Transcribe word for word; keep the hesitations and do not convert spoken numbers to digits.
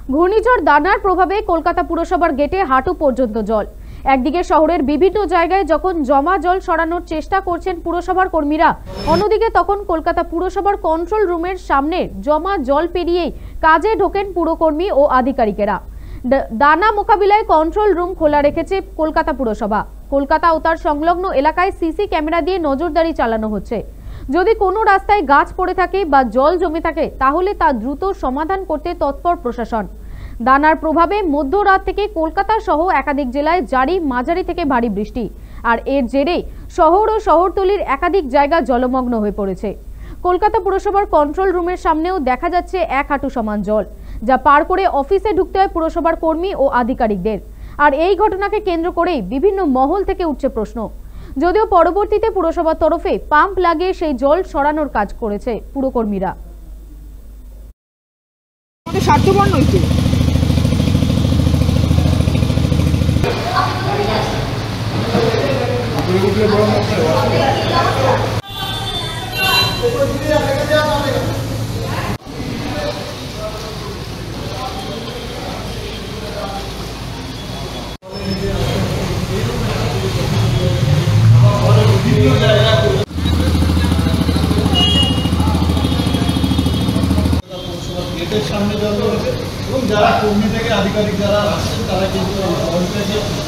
ঘূর্ণিঝড় দানার প্রভাবে কলকাতা পুরসভার গেটে হাঁটু পর্যন্ত জল। একদিকে শহরের বিভিন্ন জায়গায় যখন জমা জল সরানোর চেষ্টা করছেন পুরসভার কর্মীরা, অন্যদিকে তখন কলকাতা পুরসভার কন্ট্রোল রুমের সামনে জমা জল পেরিয়েই কাজে ঢোকেন পুরকর্মী ও আধিকারিকেরা। দানা মোকাবিলায় কন্ট্রোল রুম খোলা রেখেছে কলকাতা পুরসভা। কলকাতা ও তার সংলগ্ন এলাকায় সিসি ক্যামেরা দিয়ে নজরদারি চালানো হচ্ছে। যদি কোনো রাস্তায় গাছ পড়ে থাকে বা জল জমে থাকে তাহলে তা দ্রুত সমাধান করতে তৎপর প্রশাসন। দানার প্রভাবে মধ্যরাত থেকে কলকাতা সহ একাধিক জেলায় জারি মাঝারি থেকে ভারী বৃষ্টি, আর এর জেরে শহর ও শহরতলির একাধিক জায়গা জলমগ্ন হয়ে পড়েছে। কলকাতা পুরসভার কন্ট্রোল রুমের সামনেও দেখা যাচ্ছে এক হাঁটু সমান জল, যা পার করে অফিসে ঢুকতে হয় পুরসভার কর্মী ও আধিকারিকদের। আর এই ঘটনাকে কেন্দ্র করেই বিভিন্ন মহল থেকে উঠছে প্রশ্ন। যদিও পরবর্তীতে পুরসভার তরফে পাম্প লাগিয়ে সেই জল সরানোর কাজ করেছে পুরকর্মীরা। সামনে জল রয়েছে এবং যারা কর্মী থেকে আধিকারিক যারা আসছেন তারা কিন্তু